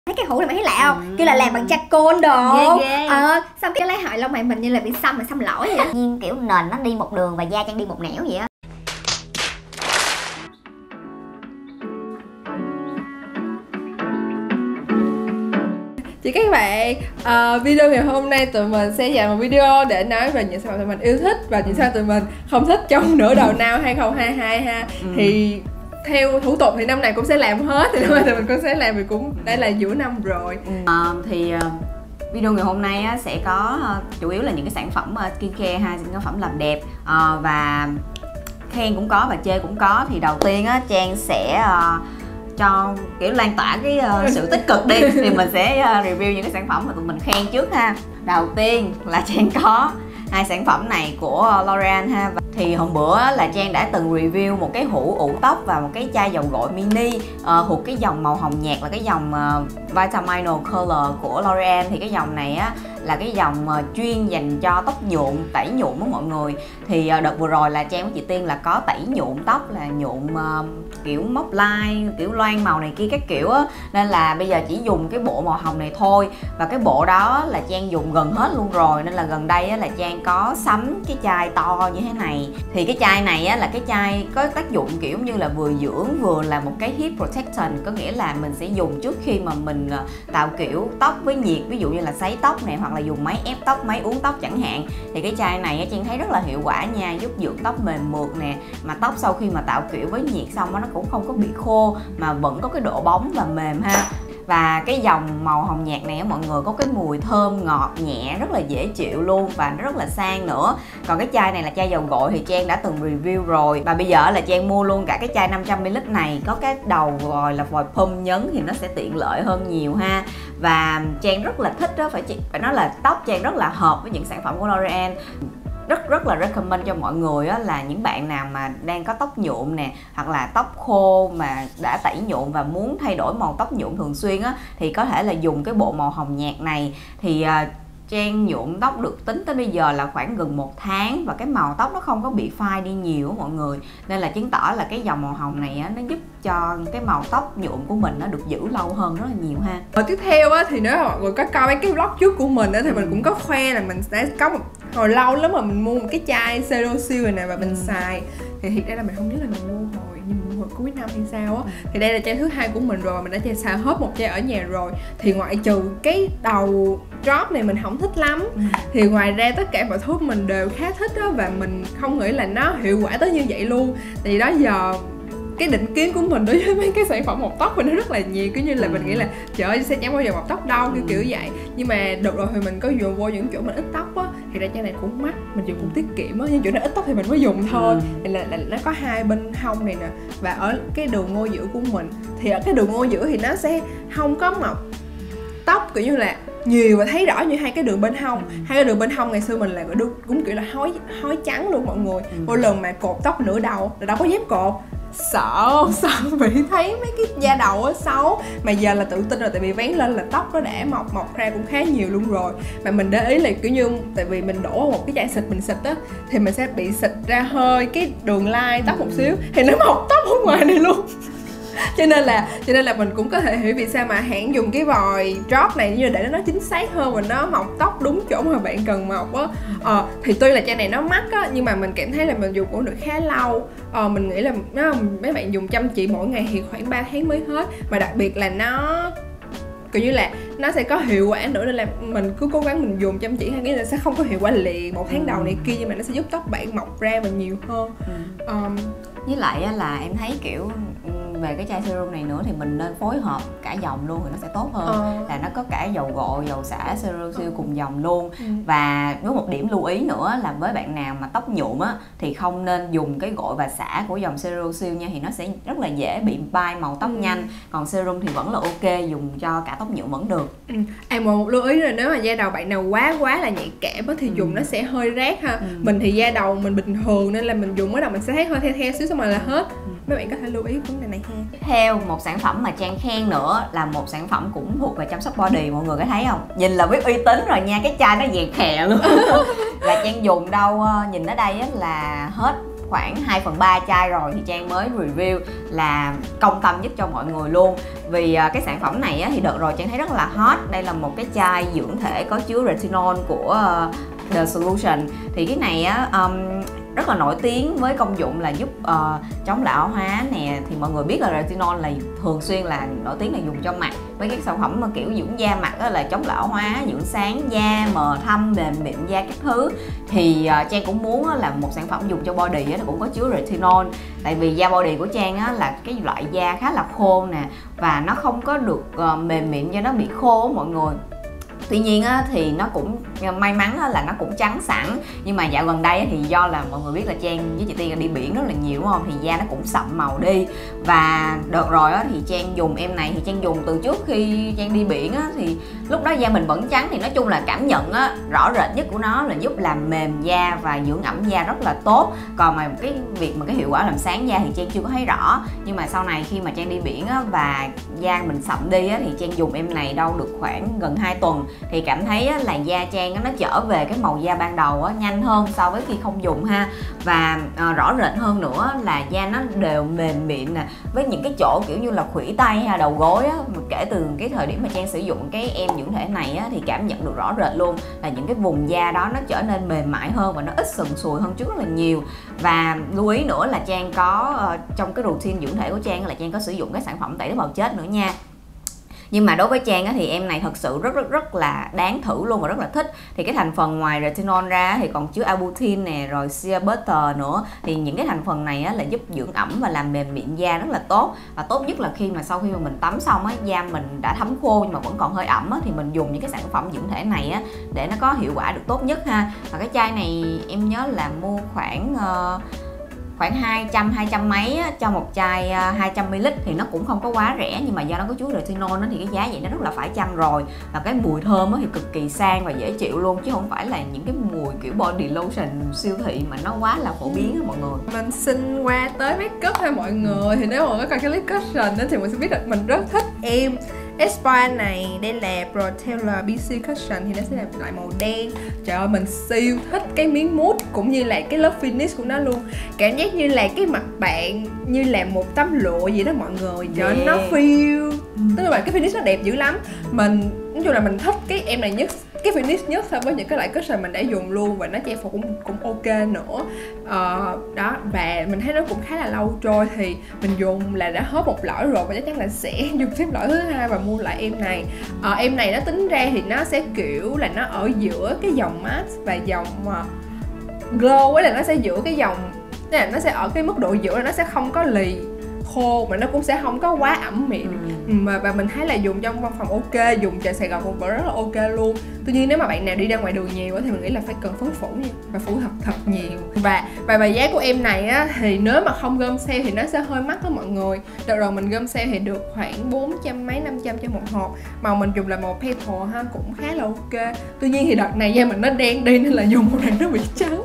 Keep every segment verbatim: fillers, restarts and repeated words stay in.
thấy cái hũ này mày thấy lạ không? Ừ. Kêu là làm bằng charcoal đồ. Ghê ghê. Ờ, xong cái lấy hỏi lông mày mình như là bị xăm mà xăm lỗi vậy á. Nhiên kiểu nền nó đi một đường và da Trang đi một nẻo vậy á. Chị các bạn, uh, video ngày hôm nay tụi mình sẽ dành một video để nói về những sản phẩm tụi mình yêu thích và những sản phẩm tụi mình không thích trong nửa đầu năm hai không hai hai ha. Ừ. Thì theo thủ tục thì năm này cũng sẽ làm hết, thì năm nay tụi mình cũng sẽ làm, vì cũng đã là giữa năm rồi. Ừ. Uh, thì uh, video ngày hôm nay á, sẽ có uh, chủ yếu là những cái sản phẩm uh, skincare ha, những sản phẩm làm đẹp uh, và khen cũng có và chê cũng có. Thì đầu tiên á, Trang sẽ uh, cho kiểu lan tỏa cái uh, sự tích cực đi thì mình sẽ uh, review những cái sản phẩm mà tụi mình khen trước ha. Đầu tiên là Trang có hai sản phẩm này của L'Oreal ha. Thì hôm bữa là Trang đã từng review một cái hũ ủ tóc và một cái chai dầu gội mini uh, thuộc cái dòng màu hồng nhạt, là cái dòng uh, Vitaminal Color của L'Oreal. Thì cái dòng này á là cái dòng uh, chuyên dành cho tóc nhuộm, tẩy nhuộm á mọi người. Thì uh, đợt vừa rồi là Trang với chị Tiên là có tẩy nhuộm tóc, là nhuộm uh, kiểu móc line, kiểu loang màu này kia các kiểu á. Nên là bây giờ chỉ dùng cái bộ màu hồng này thôi. Và cái bộ đó là Trang dùng gần hết luôn rồi. Nên là gần đây á, là Trang có sắm cái chai to như thế này. Thì cái chai này á, là cái chai có tác dụng kiểu như là vừa dưỡng vừa là một cái heat protection. Có nghĩa là mình sẽ dùng trước khi mà mình uh, tạo kiểu tóc với nhiệt, ví dụ như là sấy tóc này, hoặc là dùng máy ép tóc, máy uốn tóc chẳng hạn. Thì cái chai này á, Trang thấy rất là hiệu quả nha, giúp dưỡng tóc mềm mượt nè. Mà tóc sau khi mà tạo kiểu với nhiệt xong á, nó cũng không có bị khô mà vẫn có cái độ bóng và mềm ha. Và cái dòng màu hồng nhạt này á, mọi người có cái mùi thơm ngọt nhẹ rất là dễ chịu luôn, và nó rất là sang nữa. Còn cái chai này là chai dầu gội thì Trang đã từng review rồi. Và bây giờ là Trang mua luôn cả cái chai năm trăm mi li lít này, có cái đầu vòi là vòi pump nhấn thì nó sẽ tiện lợi hơn nhiều ha. Và Trang rất là thích đó, phải phải nói là tóc Trang rất là hợp với những sản phẩm của L'Oreal. Rất rất là recommend cho mọi người á, là những bạn nào mà đang có tóc nhuộm nè, hoặc là tóc khô mà đã tẩy nhuộm và muốn thay đổi màu tóc nhuộm thường xuyên á, thì có thể là dùng cái bộ màu hồng nhạt này. Thì uh, Trang nhuộm tóc được tính tới bây giờ là khoảng gần một tháng và cái màu tóc nó không có bị phai đi nhiều á mọi người. Nên là chứng tỏ là cái dòng màu hồng này á, nó giúp cho cái màu tóc nhuộm của mình nó được giữ lâu hơn rất là nhiều ha. Và tiếp theo á, thì nếu mà mọi người có coi mấy cái vlog trước của mình á, thì ừ. mình cũng có khoe là mình đã có một hồi lâu lắm mà mình mua một cái chai Cetaphil này nè và mình ừ. xài. Thì thiệt ra là mình không nhớ là mình mua hồi nhưng mình mua hồi cuối năm hay sao á. Ừ. Thì đây là chai thứ hai của mình rồi, mình đã chai xài hết một chai ở nhà rồi. Thì ngoại trừ cái đầu drop này mình không thích lắm, ừ. thì ngoài ra tất cả mọi thứ mình đều khá thích đó, và mình không nghĩ là nó hiệu quả tới như vậy luôn. Tại vì đó giờ cái định kiến của mình đối với mấy cái sản phẩm mọc tóc mình nó rất là nhiều, cứ như là ừ. mình nghĩ là trời ơi sẽ chẳng bao giờ mọc tóc đâu, kiểu kiểu vậy. Nhưng mà đợt rồi thì mình có dùng vô những chỗ mình ít tóc á, thì ra chai này cũng mắc, mình dùng cũng tiết kiệm á, nhưng chỗ này ít tóc thì mình mới dùng thôi. ừ. Thì là, là nó có hai bên hông này nè, và ở cái đường ngôi giữa của mình, thì ở cái đường ngôi giữa thì nó sẽ không có mọc tóc kiểu như là nhiều và thấy rõ như hai cái đường bên hông. ừ. Hai cái đường bên hông ngày xưa mình là cũng kiểu là hói hói trắng luôn mọi người. ừ. Mỗi lần mà cột tóc nửa đầu là đâu có dám cột, sợ sợ bị thấy mấy cái da đầu á xấu. Mà giờ là tự tin rồi, tại vì vén lên là tóc nó đã mọc mọc ra cũng khá nhiều luôn rồi. Mà mình để ý là kiểu như tại vì mình đổ một cái chai xịt mình xịt á, thì mình sẽ bị xịt ra hơi cái đường lai tóc một xíu thì nó mọc tóc ở ngoài này luôn. cho nên là cho nên là mình cũng có thể hiểu vì sao mà hãng dùng cái vòi drop này như để nó chính xác hơn và nó mọc tóc đúng chỗ mà bạn cần mọc á. Ờ, thì tuy là chai này nó mắc á, nhưng mà mình cảm thấy là mình dùng cũng được khá lâu. Ờ, mình nghĩ là nó, mấy bạn dùng chăm chỉ mỗi ngày thì khoảng ba tháng mới hết. Mà đặc biệt là nó kiểu như là nó sẽ có hiệu quả nữa, nên là mình cứ cố gắng mình dùng chăm chỉ, hay nghĩa là sẽ không có hiệu quả liền một tháng đầu này kia, nhưng mà nó sẽ giúp tóc bạn mọc ra và nhiều hơn. ừ. um, với lại là em thấy kiểu về cái chai serum này nữa thì mình nên phối hợp cả dòng luôn thì nó sẽ tốt hơn. ờ. Là nó có cả dầu gội, dầu xả, Cetaphil ờ. cùng dòng luôn. ừ. Và với một điểm lưu ý nữa là với bạn nào mà tóc nhuộm á thì không nên dùng cái gội và xả của dòng Cetaphil nha, thì nó sẽ rất là dễ bị bay màu tóc ừ. nhanh. Còn serum thì vẫn là ok, dùng cho cả tóc nhuộm vẫn được. ừ. À, một lưu ý là nếu mà da đầu bạn nào quá quá là nhạy cảm á thì ừ. dùng nó sẽ hơi rát ha. ừ. Mình thì da đầu mình bình thường nên là mình dùng mới đầu mình sẽ thấy hơi theo theo xíu xong rồi là hết. ừ. Mấy bạn có thể lưu ý vấn đề này ha. Tiếp theo một sản phẩm mà Trang khen nữa là một sản phẩm cũng thuộc về chăm sóc body, mọi người có thấy không? Nhìn là biết uy tín rồi nha, cái chai nó vàng khè luôn. Là Trang dùng đâu, nhìn ở đây là hết khoảng hai phần ba chai rồi thì Trang mới review là công tâm giúp cho mọi người luôn. Vì uh, cái sản phẩm này á, thì đợt rồi Trang thấy rất là hot. Đây là một cái chai dưỡng thể có chứa retinol của uh, The Solution. Thì cái này á um, rất là nổi tiếng với công dụng là giúp uh, chống lão hóa nè. Thì mọi người biết là retinol là thường xuyên là nổi tiếng là dùng cho mặt, với các sản phẩm mà kiểu dưỡng da mặt đó là chống lão hóa, dưỡng sáng da, mờ thâm, mềm mịn da các thứ. Thì uh, Trang cũng muốn là một sản phẩm dùng cho body đó, nó cũng có chứa retinol. Tại vì da body của Trang á, là cái loại da khá là khô nè, và nó không có được uh, mềm mịn do nó bị khô mọi người. Tuy nhiên á, thì nó cũng may mắn á, là nó cũng trắng sẵn. Nhưng mà dạo gần đây á, thì do là mọi người biết là Trang với chị Tiên đi biển rất là nhiều đúng không, thì da nó cũng sậm màu đi. Và đợt rồi á, thì Trang dùng em này thì Trang dùng từ trước khi Trang đi biển á, thì lúc đó da mình vẫn trắng. Thì nói chung là cảm nhận á, rõ rệt nhất của nó là giúp làm mềm da và dưỡng ẩm da rất là tốt. Còn mà cái việc mà cái hiệu quả làm sáng da thì Trang chưa có thấy rõ. Nhưng mà sau này khi mà Trang đi biển á, và da mình sậm đi á, thì Trang dùng em này đâu được khoảng gần hai tuần thì cảm thấy á, là da Trang á, nó trở về cái màu da ban đầu á, nhanh hơn so với khi không dùng ha. Và à, rõ rệt hơn nữa là da nó đều mềm mịn nè, với những cái chỗ kiểu như là khuỷu tay hay đầu gối á, mà kể từ cái thời điểm mà Trang sử dụng cái em dưỡng thể này á, thì cảm nhận được rõ rệt luôn là những cái vùng da đó nó trở nên mềm mại hơn và nó ít sần sùi hơn trước rất là nhiều. Và lưu ý nữa là Trang có uh, trong cái routine dưỡng thể của Trang là Trang có sử dụng cái sản phẩm tẩy tế bào chết nữa nha. Nhưng mà đối với Trang á, thì em này thật sự rất rất rất là đáng thử luôn và rất là thích. Thì cái thành phần ngoài retinol ra thì còn chứa arbutin nè, rồi shea butter nữa. Thì những cái thành phần này á, là giúp dưỡng ẩm và làm mềm mịn da rất là tốt. Và tốt nhất là khi mà sau khi mà mình tắm xong á, da mình đã thấm khô nhưng mà vẫn còn hơi ẩm á, thì mình dùng những cái sản phẩm dưỡng thể này á, để nó có hiệu quả được tốt nhất ha. Và cái chai này em nhớ là mua khoảng uh, khoảng hai trăm, hai trăm mấy á, cho một chai hai trăm mi li lít thì nó cũng không có quá rẻ. Nhưng mà do nó có chứa retinol đó, thì cái giá vậy nó rất là phải chăng rồi. Và cái mùi thơm thì cực kỳ sang và dễ chịu luôn, chứ không phải là những cái mùi kiểu body lotion siêu thị mà nó quá là phổ biến á mọi người. Mình xin qua tới make up ha mọi người. Thì nếu mà có coi cái list cushion đó thì mình sẽ biết là mình rất thích em Aspire này. Đây là Pro Tailor bê xê Cushion thì nó sẽ là lại màu đen. Trời ơi mình siêu thích cái miếng mousse cũng như là cái lớp finish của nó luôn. Cảm giác như là cái mặt bạn như là một tấm lụa gì đó mọi người. Trời ơi yeah. Nó feel tức là cái finish nó đẹp dữ lắm. Mình nói chung là mình thích cái em này nhất, cái finish nhất so với những cái loại cushion mình đã dùng luôn. Và nó che phủ cũng cũng ok nữa. Ờ, đó, và mình thấy nó cũng khá là lâu trôi. Thì mình dùng là đã hết một lõi rồi và chắc chắn là sẽ dùng thêm lõi thứ hai và mua lại em này. Ờ, em này nó tính ra thì nó sẽ kiểu là nó ở giữa cái dòng matte và dòng uh, glow ấy, là nó sẽ giữa cái dòng, là nó sẽ ở cái mức độ giữa, là nó sẽ không có lì khô mà nó cũng sẽ không có quá ẩm miệng. ừ. mà và mình thấy là dùng trong văn phòng ok, dùng trời Sài Gòn cũng vẫn rất là ok luôn. Tuy nhiên nếu mà bạn nào đi ra ngoài đường nhiều thì mình nghĩ là phải cần phấn phủ nha, và phủ thật thật nhiều. Và và và giá của em này á, thì nếu mà không gom sale thì nó sẽ hơi mắc đó mọi người. Đợt rồi mình gom sale thì được khoảng bốn trăm mấy, năm trăm cho một hộp. Màu mình dùng là màu petal ha, cũng khá là ok. Tuy nhiên thì đợt này da mình nó đen đi nên là dùng một này nó bị trắng.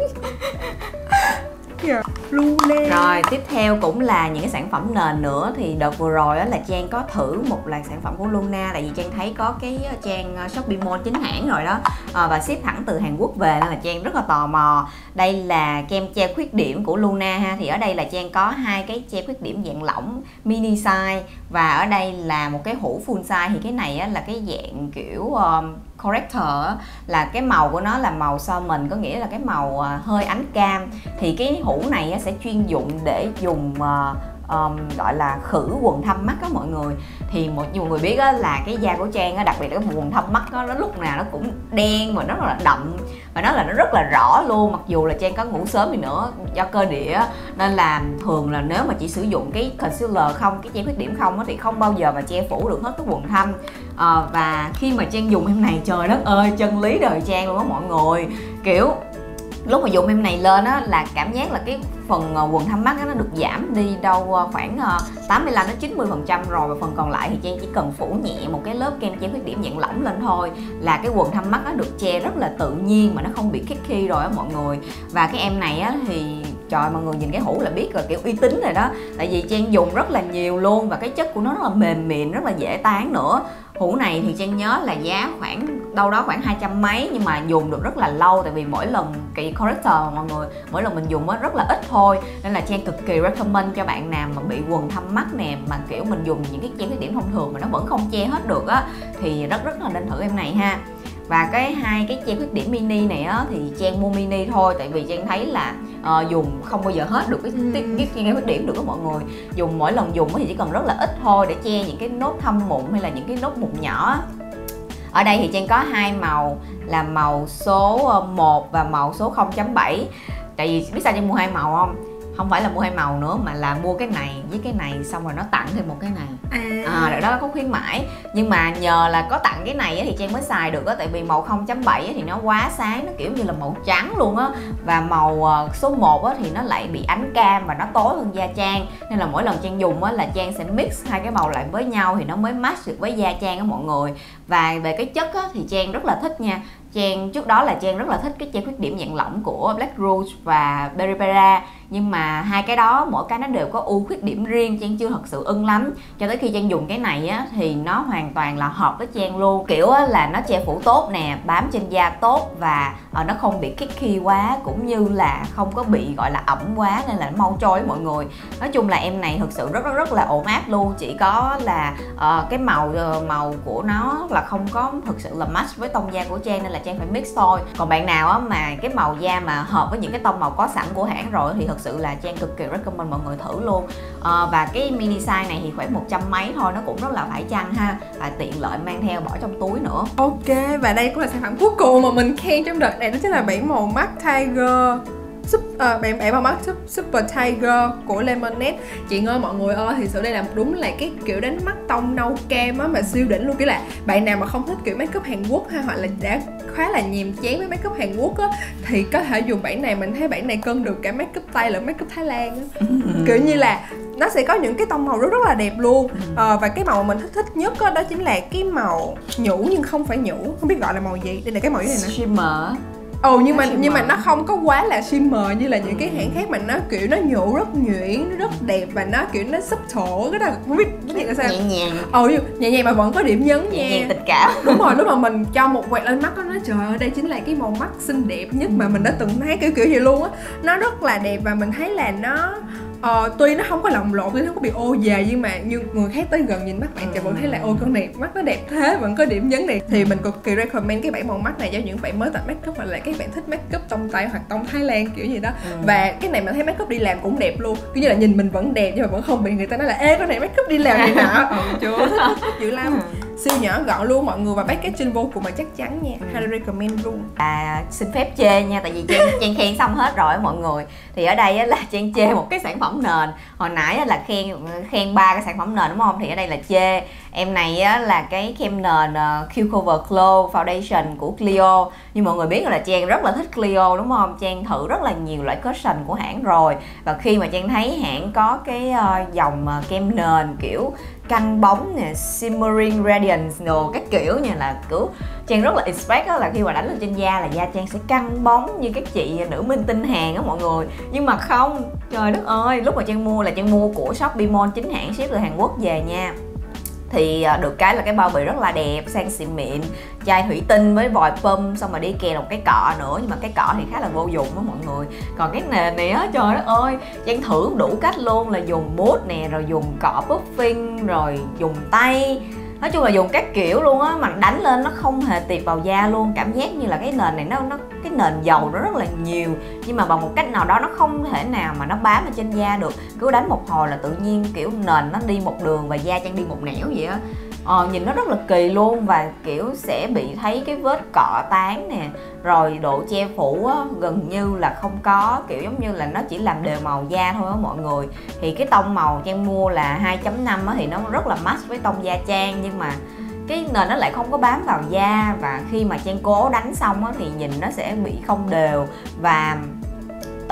Yeah. Rồi tiếp theo cũng là những cái sản phẩm nền nữa. Thì đợt vừa rồi là Trang có thử một loạt sản phẩm của Luna. Tại vì Trang thấy có cái trang Shopee Mall chính hãng rồi đó, à, và ship thẳng từ Hàn Quốc về nên là Trang rất là tò mò. Đây là kem che khuyết điểm của Luna ha. Thì ở đây là Trang có hai cái che khuyết điểm dạng lỏng mini size, và ở đây là một cái hũ full size. Thì cái này á, là cái dạng kiểu um, corrector á, là cái màu của nó là màu salmon, có nghĩa là cái màu uh, hơi ánh cam. Thì cái hũ này á, sẽ chuyên dụng để dùng uh, um, gọi là khử quầng thâm mắt á mọi người. Thì một nhiều người biết á, là cái da của Trang á, đặc biệt là cái quầng thâm mắt á, nó lúc nào nó cũng đen và nó rất là đậm, và nó là nó rất là rõ luôn. Mặc dù là Trang có ngủ sớm đi nữa do cơ địa, nên là thường là nếu mà chỉ sử dụng cái concealer không, cái che khuyết điểm không á, thì không bao giờ mà che phủ được hết cái quầng thâm. à, Và khi mà Trang dùng em này, trời đất ơi, chân lý đời Trang luôn á mọi người. Kiểu lúc mà dùng em này lên á, là cảm giác là cái phần quầng thâm mắt á, nó được giảm đi đâu khoảng tám mươi lăm đến chín mươi phần trăm rồi. Và phần còn lại thì Trang chỉ cần phủ nhẹ một cái lớp kem che khuyết điểm dạng lỏng lên thôi là cái quầng thâm mắt nó được che rất là tự nhiên mà nó không bị khít khi rồi á mọi người. Và cái em này á thì trời, mọi người nhìn cái hũ là biết rồi, kiểu uy tín rồi đó. Tại vì Trang dùng rất là nhiều luôn, và cái chất của nó rất là mềm mịn, rất là dễ tán nữa. Hũ này thì Trang nhớ là giá khoảng đâu đó khoảng hai trăm mấy, nhưng mà dùng được rất là lâu, tại vì mỗi lần cái corrector mọi người mỗi lần mình dùng rất là ít thôi, nên là Trang cực kỳ recommend cho bạn nào mà bị quầng thâm mắt nè, mà kiểu mình dùng những cái che khuyết điểm thông thường mà nó vẫn không che hết được á, thì rất rất là nên thử em này ha. Và cái hai cái che khuyết điểm mini này á thì Trang mua mini thôi, tại vì Trang thấy là uh, dùng không bao giờ hết được cái cái, cái che khuyết điểm được đó mọi người. Dùng mỗi lần dùng thì chỉ cần rất là ít thôi để che những cái nốt thâm mụn hay là những cái nốt mụn nhỏ. Ở đây thì Trang có hai màu là màu số một và màu số không chấm bảy. Tại vì biết sao Trang mua hai màu không? Không phải là mua hai màu nữa mà là mua cái này với cái này xong rồi nó tặng thêm một cái này. À, à đó có khuyến mãi. Nhưng mà nhờ là có tặng cái này thì Trang mới xài được á, tại vì màu không chấm bảy thì nó quá sáng, nó kiểu như là màu trắng luôn á. Và màu số một thì nó lại bị ánh cam và nó tối hơn da Trang, nên là mỗi lần Trang dùng á là Trang sẽ mix hai cái màu lại với nhau thì nó mới match được với da Trang á mọi người. Và về cái chất á thì Trang rất là thích nha. Trang trước đó là Trang rất là thích cái che khuyết điểm dạng lỏng của Black Rouge và Berry Pera, nhưng mà hai cái đó mỗi cái nó đều có ưu khuyết điểm riêng, Trang chưa thật sự ưng lắm. Cho tới khi Trang dùng cái này á thì nó hoàn toàn là hợp với Trang luôn. Kiểu á, là nó che phủ tốt nè, bám trên da tốt và uh, nó không bị kicky quá, cũng như là không có bị gọi là ẩm quá nên là nó mau trôi với mọi người. Nói chung là em này thực sự rất rất rất là ổn áp luôn. Chỉ có là uh, cái màu uh, màu của nó là không có thực sự là match với tông da của Trang, nên là Trang phải mix thôi. Còn bạn nào á mà cái màu da mà hợp với những cái tông màu có sẵn của hãng rồi thì thật sự là Trang cực kỳ recommend mọi người thử luôn. À, và cái mini size này thì khoảng một trăm mấy thôi, nó cũng rất là phải chăng ha, và tiện lợi mang theo bỏ trong túi nữa. Ok, và đây cũng là sản phẩm cuối cùng mà mình khen trong đợt này, đó chính là bản màu mắt Tiger. À, bạn bạn màu mắt Super Tiger của Lemonade. Chị ơi mọi người ơi, thì sự đây là đúng là cái kiểu đánh mắt tông nâu cam á mà siêu đỉnh luôn. Kiểu là bạn nào mà không thích kiểu make up Hàn Quốc ha, hoặc là đã khá là nhàm chán với make up Hàn Quốc á, thì có thể dùng bản này. Mình thấy bản này cân được cả make up Tây lẫn make up Thái Lan á. Kiểu như là nó sẽ có những cái tông màu rất rất là đẹp luôn. À, và cái màu mà mình thích thích nhất đó, đó chính là cái màu nhũ nhưng không phải nhũ, không biết gọi là màu gì. Đây là cái màu như này nè, shimmer. Ồ, nhưng mà nhưng mà nó không có quá là shimmer như là những cái hãng khác, mà nó kiểu nó nhũ rất nhuyễn, nó rất đẹp và nó kiểu nó subtle, cái đó không biết cái gì là sao. Nhẹ nhàng. Ồ, nhẹ nhàng mà vẫn có điểm nhấn nha. Nhẹ nhàng tình cảm. Đúng rồi, lúc mà mình cho một quẹt lên mắt đó, nói trời ơi đây chính là cái màu mắt xinh đẹp nhất mà mình đã từng thấy, kiểu kiểu gì luôn á. Nó rất là đẹp và mình thấy là nó Ờ, tuy nó không có lồng lộn, tuy nó không có bị ô về, nhưng mà như người khác tới gần nhìn mắt bạn thì vẫn thấy là ôi con này mắt nó đẹp thế, vẫn có điểm nhấn này. Thì mình cực kỳ recommend cái bản màu mắt này cho những bạn mới tập make up, hoặc là các bạn thích make up tông Tây hoặc tông Thái Lan kiểu gì đó. Ừ. Và cái này mình thấy make up đi làm cũng đẹp luôn, kiểu như là nhìn mình vẫn đẹp nhưng mà vẫn không bị người ta nói là ê con này make up đi làm này nọ. Ừ, chưa thích dữ lắm. Siêu nhỏ gọn luôn mọi người, và packaging vô cùng mà chắc chắn nha. Ừ. Highly recommend luôn. À, xin phép chê nha, tại vì Trang, Trang khen xong hết rồi mọi người. Thì ở đây á, là Trang chê một cái sản phẩm nền. Hồi nãy á, là khen khen ba cái sản phẩm nền đúng không? Thì ở đây là chê. Em này á, là cái kem nền uh, Q Cover Glow Foundation của Clio. Nhưng mọi người biết là Trang rất là thích Clio đúng không? Trang thử rất là nhiều loại cushion của hãng rồi. Và khi mà Trang thấy hãng có cái uh, dòng uh, kem nền kiểu căng bóng nè, shimmering radiance đồ các kiểu như là kiểu Trang rất là expect đó là khi mà đánh lên trên da là da Trang sẽ căng bóng như các chị nữ minh tinh Hàn á mọi người. Nhưng mà không, trời đất ơi, lúc mà Trang mua là Trang mua của Shopee Mall chính hãng ship từ Hàn Quốc về nha. Thì được cái là cái bao bì rất là đẹp, sang xịn mịn, chai thủy tinh với vòi pump, xong mà đi kèm một cái cọ nữa, nhưng mà cái cọ thì khá là vô dụng đó mọi người. Còn cái nền này á, trời đất ơi, Trang thử đủ cách luôn, là dùng mousse nè, rồi dùng cọ puffing, rồi dùng tay, nói chung là dùng các kiểu luôn á, mà đánh lên nó không hề tiệp vào da luôn. Cảm giác như là cái nền này nó nó cái nền dầu nó rất là nhiều, nhưng mà bằng một cách nào đó nó không thể nào mà nó bám ở trên da được. Cứ đánh một hồi là tự nhiên kiểu nền nó đi một đường và da Trang đi một nẻo vậy á. Ờ, nhìn nó rất là kỳ luôn, và kiểu sẽ bị thấy cái vết cọ tán nè, rồi độ che phủ á, gần như là không có, kiểu giống như là nó chỉ làm đều màu da thôi á mọi người. Thì cái tông màu Trang mua là hai chấm năm á, thì nó rất là match với tông da Trang, nhưng mà cái nền nó lại không có bám vào da, và khi mà Trang cố đánh xong á, thì nhìn nó sẽ bị không đều. Và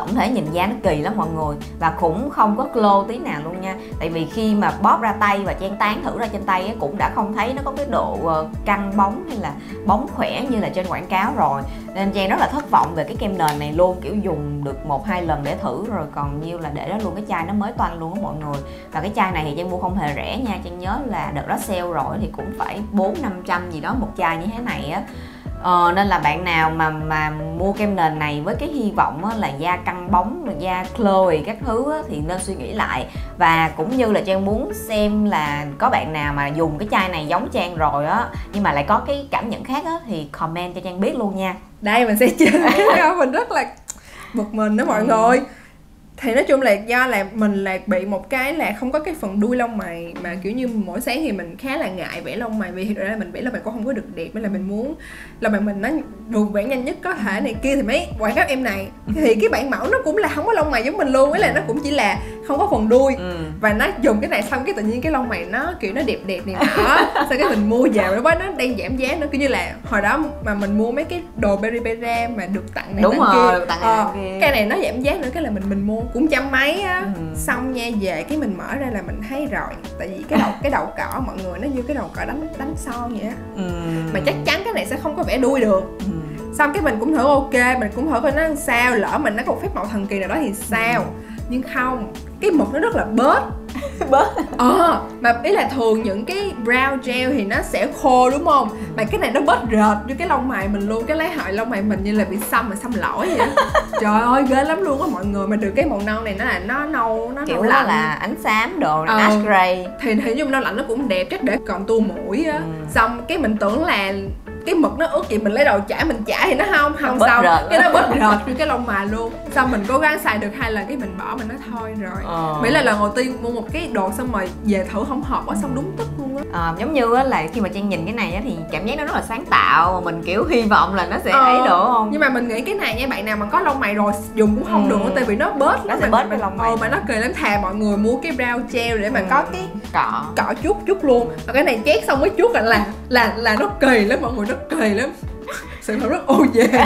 tổng thể nhìn da nó kỳ lắm mọi người, và cũng không có glow tí nào luôn nha. Tại vì khi mà bóp ra tay và Trang tán thử ra trên tay ấy, cũng đã không thấy nó có cái độ căng bóng hay là bóng khỏe như là trên quảng cáo rồi, nên Trang rất là thất vọng về cái kem nền này luôn. Kiểu dùng được một hai lần để thử rồi còn nhiêu là để đó luôn, cái chai nó mới toanh luôn á mọi người. Và cái chai này thì Trang mua không hề rẻ nha, Trang nhớ là đợt đó sale rồi thì cũng phải bốn năm trăm gì đó một chai như thế này á. Ờ, nên là bạn nào mà mà mua kem nền này với cái hy vọng á, là da căng bóng, da glowy các thứ á, thì nên suy nghĩ lại. Và cũng như là Trang muốn xem là có bạn nào mà dùng cái chai này giống Trang rồi á nhưng mà lại có cái cảm nhận khác á, thì comment cho Trang biết luôn nha. Đây mình sẽ chơi cái đó, mình rất là bực mình đó mọi người. Thì nói chung là do là mình là bị một cái là không có cái phần đuôi lông mày, mà kiểu như mỗi sáng thì mình khá là ngại vẽ lông mày, vì thực ra mình vẽ lông mày cũng không có được đẹp, nên là mình muốn lông mày mình nó được vẽ nhanh nhất có thể này kia. Thì mấy quảng cáo em này thì cái bản mẫu nó cũng là không có lông mày giống mình luôn, ấy là nó cũng chỉ là không có phần đuôi. ừ. Và nó dùng cái này xong cái tự nhiên cái lông mày nó kiểu nó đẹp đẹp này nọ. Sau cái mình mua về nó nó đang giảm giá nữa, kiểu như là hồi đó mà mình mua mấy cái đồ Peripera mà được tặng này đúng tặng rồi, kia, được tặng ờ, kia. Cái này nó giảm giá nữa, cái là mình mình mua cũng trăm mấy á. ừ. Xong nha, về cái mình mở ra là mình thấy rồi, tại vì cái đầu cái đầu cỏ mọi người nó như cái đầu cỏ đánh đánh son vậy á. ừ. Mà chắc chắn cái này sẽ không có vẽ đuôi được. ừ. Xong cái mình cũng thử ok, mình cũng thử coi nó làm sao, lỡ mình nó có một phép màu thần kỳ nào đó thì sao. ừ. Nhưng không, cái mực nó rất là bớt. Bớt Ờ, mà ý là thường những cái brow gel thì nó sẽ khô đúng không? Mà cái này nó bớt rệt như cái lông mày mình luôn. Cái lấy hại lông mày mình như là bị xăm mà xăm lỗi vậy. Trời ơi ghê lắm luôn á mọi người. Mà được cái màu nâu này nó là nó nâu, nó kiểu nâu nó lạnh, là ánh xám đồ, ờ. ash gray. Thì thì dùng nâu lạnh nó cũng đẹp, chắc để còn tua mũi á. ừ. Xong cái mình tưởng là cái mực nó ướt vậy, mình lấy đầu chải mình chải thì nó không không bớt xong rệt cái nó bớt rệt như cái lông mày luôn. Xong mình cố gắng xài được hai lần cái mình bỏ, mình nói thôi rồi. ờ. Mỹ là lần đầu tiên mua một cái đồ xong rồi về thử không hợp quá, xong đúng tức luôn á. ờ, giống như á là khi mà Trang nhìn cái này á thì cảm giác nó rất là sáng tạo, mà mình kiểu hy vọng là nó sẽ ờ. ấy được không. Nhưng mà mình nghĩ cái này nha, bạn nào mà có lông mày rồi dùng cũng không ừ. được, tại vì nó bớt nó sẽ bớt cái lông mày. Ờ, mà nó kỳ lắm. Thà mọi người mua cái brow gel để mà ừ. có cái cọ cọ chút chút luôn. Và cái này chét xong mới chút là là là, là nó kỳ lắm mọi người, nó kỳ lắm. Sự thật rất ô về.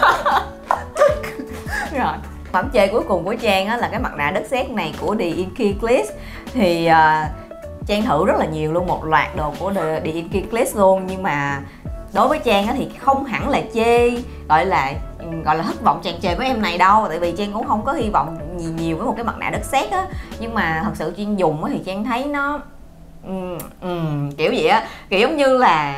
Rồi, phẩm chê cuối cùng của Trang á là cái mặt nạ đất sét này của The Inky Gliss. Thì uh, Trang thử rất là nhiều luôn, một loạt đồ của The, The Inky Gliss luôn, nhưng mà đối với Trang á thì không hẳn là chê, gọi là gọi là thất vọng tràn trề với em này đâu, tại vì Trang cũng không có hy vọng nhiều nhiều với một cái mặt nạ đất sét á. Nhưng mà thật sự Trang dùng á thì Trang thấy nó um, um, kiểu vậy á, kiểu giống như là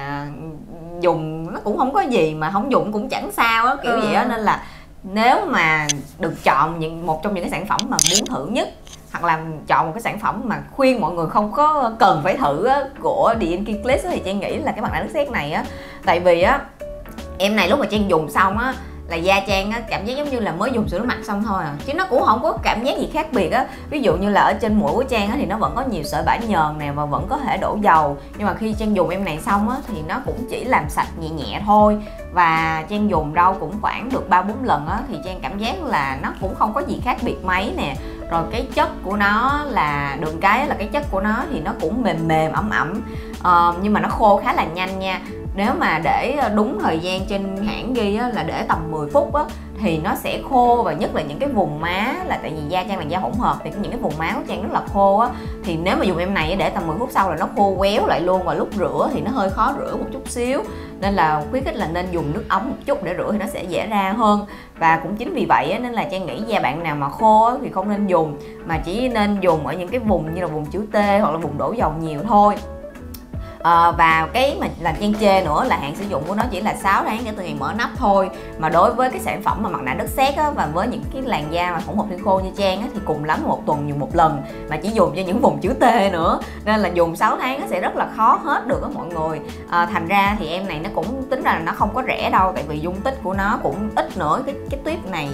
dùng nó cũng không có gì, mà không dùng cũng chẳng sao á, kiểu ừ. vậy á. Nên là nếu mà được chọn những một trong những cái sản phẩm mà muốn thử nhất, hoặc là chọn một cái sản phẩm mà khuyên mọi người không có cần phải thử á, của The Inky Gliss thì Trang nghĩ là cái mặt nạ đất sét này á. Tại vì á em này lúc mà Trang dùng xong á là da Trang á cảm giác giống như là mới dùng sữa rửa mặt xong thôi à, chứ nó cũng không có cảm giác gì khác biệt á. Ví dụ như là ở trên mũi của Trang á thì nó vẫn có nhiều sợi bã nhờn nè, và vẫn có thể đổ dầu, nhưng mà khi Trang dùng em này xong á thì nó cũng chỉ làm sạch nhẹ nhẹ thôi. Và Trang dùng đâu cũng khoảng được ba bốn lần á thì Trang cảm giác là nó cũng không có gì khác biệt mấy nè. Rồi cái chất của nó là đường cái là cái chất của nó thì nó cũng mềm mềm ẩm ẩm, ờ, nhưng mà nó khô khá là nhanh nha. Nếu mà để đúng thời gian trên hãng ghi á, là để tầm mười phút á, thì nó sẽ khô. Và nhất là những cái vùng má, là tại vì da Trang là da hỗn hợp thì những cái vùng má của Trang rất là khô á, thì nếu mà dùng em này để tầm mười phút sau là nó khô quéo lại luôn. Và lúc rửa thì nó hơi khó rửa một chút xíu, nên là khuyến khích là nên dùng nước ấm một chút để rửa thì nó sẽ dễ ra hơn. Và cũng chính vì vậy á, nên là Trang nghĩ da bạn nào mà khô á, thì không nên dùng, mà chỉ nên dùng ở những cái vùng như là vùng chữ T hoặc là vùng đổ dầu nhiều thôi. À, và cái mà làm Trang chê nữa là hạn sử dụng của nó chỉ là sáu tháng kể từ ngày mở nắp thôi. Mà đối với cái sản phẩm mà mặt nạ đất sét á, và với những cái làn da mà hỗn hợp thiên khô như Trang á, thì cùng lắm một tuần dùng một lần, mà chỉ dùng cho những vùng chữ T nữa, nên là dùng sáu tháng nó sẽ rất là khó hết được á mọi người. À, thành ra thì em này nó cũng tính ra là nó không có rẻ đâu, tại vì dung tích của nó cũng ít nữa. Cái cái tuyếp này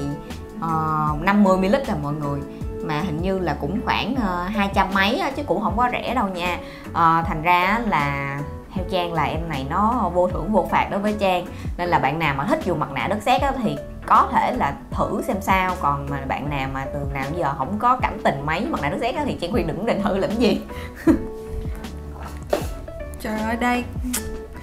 uh, năm mươi mi li lít là mọi người, mà hình như là cũng khoảng uh, hai trăm mấy á, chứ cũng không có rẻ đâu nha. uh, Thành ra là theo Trang là em này nó vô thưởng vô phạt đối với Trang. Nên là bạn nào mà thích dùng mặt nạ đất sét á, thì có thể là thử xem sao. Còn mà bạn nào mà từ nào giờ không có cảm tình mấy mặt nạ đất sét á, thì Trang khuyên đừng định thử làm gì. Trời ơi đây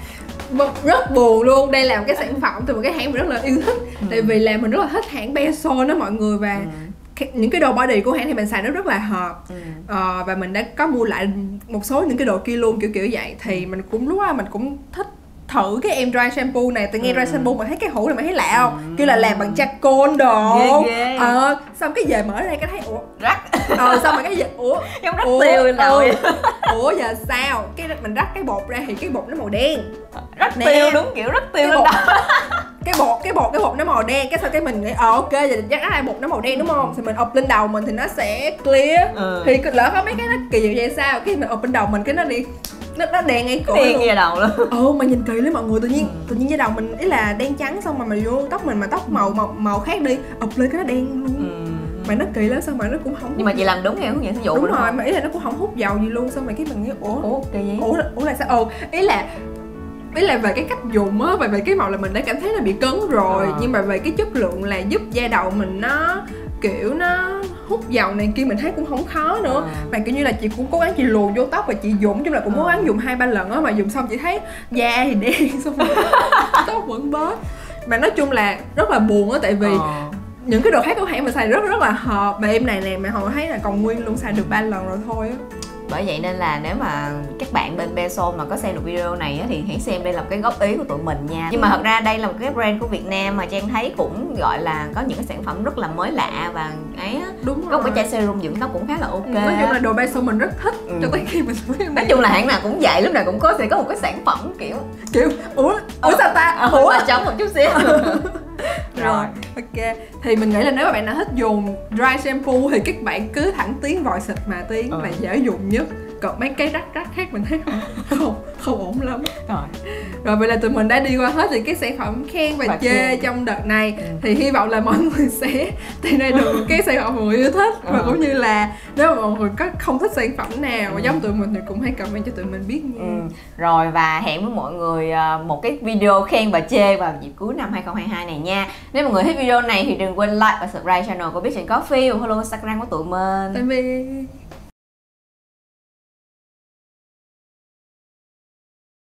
rất buồn luôn. Đây là một cái sản phẩm từ một cái hãng mình rất là yêu thích. ừ. Tại vì là mình rất là thích hãng Benson đó mọi người. Và ừ. những cái đồ body của hãng thì mình xài nó rất là hợp. ừ. ờ, Và mình đã có mua lại một số những cái đồ kia luôn, kiểu kiểu vậy. Thì mình cũng lúc đó mình cũng thích thử cái em dry shampoo này. Từ nghe ừ. dry shampoo mà thấy cái hũ này mà thấy lạ không? ừ. Kêu là làm bằng charcoal đồ. ghê, ghê. Ờ, xong cái về mở ra cái thấy ủa rắc. Ờ, xong rồi cái gì ủa giống rắc tiêu rồi. Ủa giờ sao? Cái mình rắc cái bột ra thì cái bột nó màu đen. Rắc nè, tiêu đúng kiểu rắc tiêu lên đó. Cái bột cái bột cái bột nó màu đen, cái sau cái mình nghĩ ờ ok vậy chắc là bột nó màu đen đúng không? Thì mình ụp lên đầu mình thì nó sẽ clear. ừ. Thì lỡ có mấy cái nó kỳ diệu vậy sao? Cái mình ụp lên đầu mình cái nó đi nó nó đen ngay cổ đen ngay đầu luôn. Ừ, mà nhìn kỳ lắm mọi người. Tự nhiên ừ. tự nhiên da đầu mình ý là đen trắng, xong mà mình vô tóc mình mà tóc màu màu màu khác đi ụp lên cái nó đen luôn. ừ. Mà nó kỳ lắm, sao mà nó cũng không. Nhưng mà chị làm đúng theo hướng dẫn sử dụng. Đúng rồi, mà ý là nó cũng không hút dầu gì luôn. Xong rồi cái mình nghĩ ủa ủa kỳ gì? ủa ủa là sao? Ồ, ý là ý là về cái cách dùng á, về về cái màu là mình đã cảm thấy nó bị cứng rồi. à. Nhưng mà về cái chất lượng là giúp da đầu mình nó kiểu nó hút dầu này kia mình thấy cũng không khó nữa. à. Mà kiểu như là chị cũng cố gắng chị luồn vô tóc và chị dùng, chung là cũng cố gắng dùng hai ba lần á, mà dùng xong chị thấy da thì đen xong rồi tóc vẫn bớt. Mà nói chung là rất là buồn á, tại vì à. những cái đồ khác của hãng mình xài rất rất là hợp. Mà em này nè, mà hồi thấy là còn nguyên luôn, xài được ba lần rồi thôi á. Bởi vậy nên là nếu mà các bạn bên Benson mà có xem được video này á, thì hãy xem đây là một cái góp ý của tụi mình nha. Nhưng mà thật ra đây là một cái brand của Việt Nam mà Trang thấy cũng gọi là có những cái sản phẩm rất là mới lạ và ấy á. Đúng rồi. Có một cái chai serum dưỡng tóc cũng khá là ok. ừ, Nói chung là đồ Benson mình rất thích. ừ. Cho tới khi mình nói chung là hãng nào cũng vậy, lúc nào cũng có sẽ có một cái sản phẩm kiểu kiểu ủa ủa sao ta ủa ba chấm một chút xíu. Rồi, ok. Thì mình nghĩ là nếu mà bạn nào thích dùng dry shampoo thì các bạn cứ thẳng tiến vòi xịt mà tiến ừ. là dễ dùng nhất. Còn mấy cái rắc rắc khác mình thấy không không, không ổn lắm. Rồi. Rồi vậy là tụi mình đã đi qua hết thì cái sản phẩm khen và, và chê khen. trong đợt này. ừ. Thì hy vọng là mọi người sẽ tìm ra được cái sản phẩm mọi người yêu thích. ừ. Và cũng như là nếu mà mọi người có không thích sản phẩm nào ừ. giống tụi mình thì cũng hãy comment cho tụi mình biết nha. ừ. Rồi và hẹn với mọi người một cái video khen và chê vào dịp cuối năm hai không hai hai này nha. Nếu mọi người thích video này thì đừng quên like và subscribe channel của Bitch and Coffee và follow Instagram của tụi mình. Tạm biệt.